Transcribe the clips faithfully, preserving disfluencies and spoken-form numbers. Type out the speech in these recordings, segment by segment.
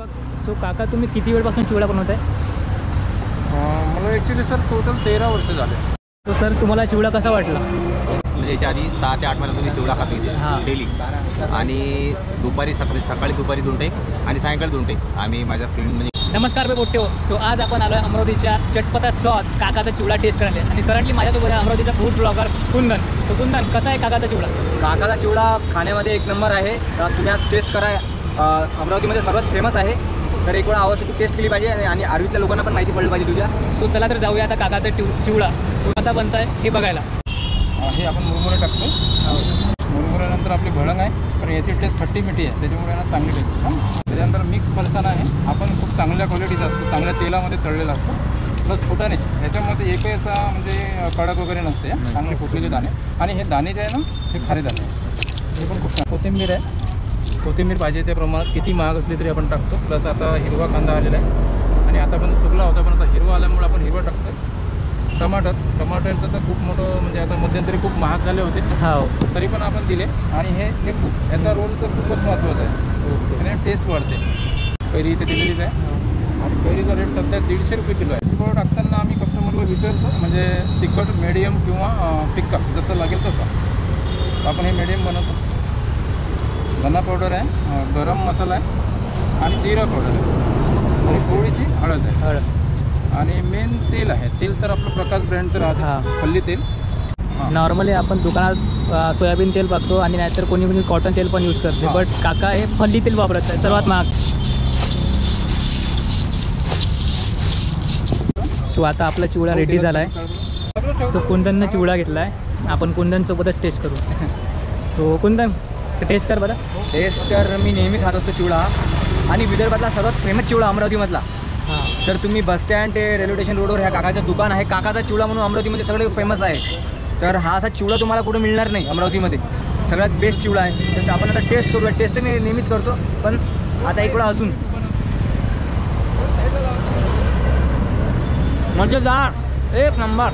So काका तुम्ही किती वेळपासून चिवडा बनवत आहे? मला ॲक्च्युली सर टोटल तेरा वर्ष झाले. तो सर तुम्हाला चिवडा कसा वाटला? म्हणजे याच्या आधी सहा ते आठ महिन्यापासून चिवडा खातो हां. इथे डेली. आणि दुपारी सकाळी सकाळी दुपारी दोन टाईम आणि सायंकाळी दोन टाईम आम्ही माझ्या फ्रेंड म्हणजे. नमस्कार मी बोट्टे हो. सो आज आपण आलो आहे अमरावतीच्या चटपटा स्वाद काकाचा चिवडा टेस्ट करायला आणि करंटली माझ्यासोबत आहे अमरावतीचा food blogger Kundan. So Kundan, कसा आहे काकाचा चिवडा? काकाचा चिवडा खाण्यामध्ये एक नंबर आहे. तर तुम्ही आज टेस्ट करा. अमरावतीमध्ये सर्वात फेमस आहे, तर एक वेळा आवश्यक टेस्ट केली पाहिजे आणि आरवीतल्या लोकांना पण माहिती पडली पाहिजे तुझ्या. सो चला तर जाऊया आता काकाचा टिव चिवडा कसा बनत आहे हे बघायला. हे आपण मुरमुरे टाकतो. मुरमुऱ्यानंतर आपली भळंग आहे, तर याची टेस्ट खट्टी मिठी आहे, त्याच्यामुळे ना चांगली टेस्ट. त्याच्यानंतर मिक्स फरसाण आहे, आपण खूप चांगल्या क्वालिटीचा असतो, चांगल्या तेलामध्ये तळलेला असतो. प्लस फुटाणे, ह्याच्यामध्ये एकही असा म्हणजे कडक वगैरे नसते. चांगले फुटलेले दाणे, आणि हे दाणे जे आहे ना हे खारे दाणे, हे पण खूप. कोथिंबीर आहे, कोथिंबीर पाहिजे त्या प्रमाणात, किती महाग असली तरी आपण टाकतो. प्लस आता हिरवा कांदा आलेला आहे, आणि आता पण सुकला होता पण आता हिरवा आल्यामुळे आपण हिरवा टाकतो. टमाटर टमाटरचं तर खूप मोठं म्हणजे आता मध्यंतरी खूप महाग झाले होते, हो, तरी पण आपण दिले. आणि हे लिंबू, याचा रोल तर खूपच महत्त्वाचा आहे, आणि टेस्ट वाढते. कैरी इथे दिलेलीच आहे, आणि कैरीचा रेट सध्या दीडशे रुपये किलो आहे. चिवडा टाकताना आम्ही कस्टमरला विचारतो, म्हणजे तिखट मीडियम किंवा फिक्का जसं लागेल तसं. तर आपण हे मीडियम बनवतो. धना पावडर आहे, गरम मसाला आहे, आणि जिरा पावडर आहे, आणि थोडीशी हळद आहे. हळद आणि मेन तेल आहे. तेल तर आपलं प्रकाश ब्रँडचं राहतं, फल्ली तेल. नॉर्मली आपण दुकानात सोयाबीन तेल बघतो, आणि नाहीतर कोणी कोणी कॉटन तेल पण यूज करते, बट काका हे फल्ली तेल वापरत आहे, सर्वात महाग. सो आता आपला चिवडा रेडी झाला आहे. सो कुंदननं चिवडा घेतला आहे, आपण कुंदनसोबतच टेस्ट करू. सो कुंदन, टेस्ट कर बरं. टेस्ट तर मी नेहमी खात असतो चिवडा, आणि विदर्भातला सर्वात फेमस चिवडा अमरावतीमधला. हां, तर तुम्ही बसस्टँड ते रेल्वे स्टेशन रोडवर ह्या काकाचं दुकान आहे, काकाचा चिवडा म्हणून अमरावतीमध्ये सगळे फेमस आहे. तर हा असा चिवडा तुम्हाला कुठं मिळणार नाही अमरावतीमध्ये, सगळ्यात बेस्ट चिवडा आहे. तर आपण आता टेस्ट करूया. टेस्ट मी नेहमीच करतो, पण आता एक वेळा अजून म्हणजे दार एक नंबर.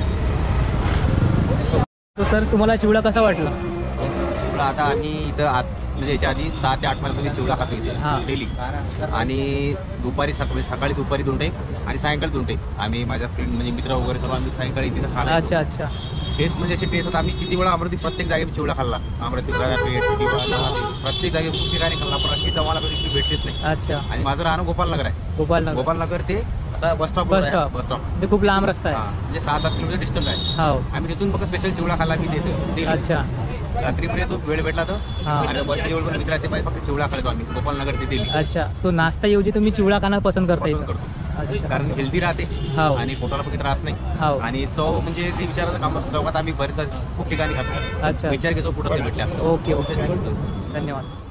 तो सर तुम्हाला चिवडा कसा वाटला? चिवडा आता आम्ही इथं आत म्हणजे याच्या आधी सहा ते आठ महिन्यापासून चिवडा खातो हां. इथे डेली. आणि दुपारी सकाळी सकाळी दुपारी दोन टाईम आणि सायंकाळी दोन टाईम आम्ही माझ्या फ्रेंड म्हणजे मित्र वगैरे सर्व आम्ही सायंकाळी तिथं खाला. अच्छा अच्छा. टेस्ट म्हणजे अशी टेस्ट होता. आम्ही किती वेळा अमरावती प्रत्येक जागेत चिवडा खाल्ला, अमरावती बाजारपेठ किंवा नवापेठ, प्रत्येक जागेत खूप ठिकाणी खाल्ला, पण अशी आम्हाला कधी भेटलीच नाही. अच्छा. आणि माझं राहणं गोपालनगर आहे. गोपालनगर गोपालनगर ते आता bus stop bus stop bus stop ते खूप लांब रस्ता आहे. म्हणजे सहा सात किलोमीटर डिस्टन्स आहे. हो. आम्ही तिथून फक्त स्पेशल चिवडा खाल्ला मी देतो. अच्छा. रात्रीपर्यंत तो वेळ भेटला तर, हां. आणि बस जेवढ पण मित्र आहे ते पाहिजे फक्त चिवडा खाल्ला आम्ही गोपालनगर ते दिली. अच्छा. सो नाश्ताऐवजी तुम्ही चिवडा खाणं पसंत करता पसंत इथं? करतो, अच्छा. कारण हेल्दी राहते, हो. आणि पोटाला काही त्रास नाही, हो. आणि चव म्हणजे ते विचारायचं काम चौकात आम्ही बरेच खूप ठिकाणी खातो. अच्छा. विचार घेतो कुठं ते भेटल्या. ओके ओके, धन्यवाद.